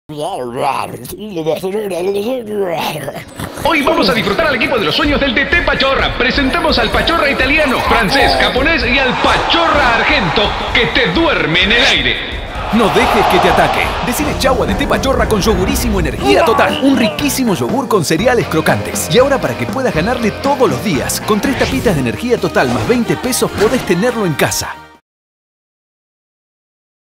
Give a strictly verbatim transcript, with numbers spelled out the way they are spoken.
Hoy vamos a disfrutar al equipo de los sueños del D T Pachorra. Presentamos al Pachorra italiano, francés, japonés y al Pachorra argento que te duerme en el aire. No dejes que te ataque. Decile chau a D T Pachorra con yogurísimo Energía Total. Un riquísimo yogur con cereales crocantes. Y ahora, para que puedas ganarle todos los días, con tres tapitas de Energía Total más veinte pesos podés tenerlo en casa.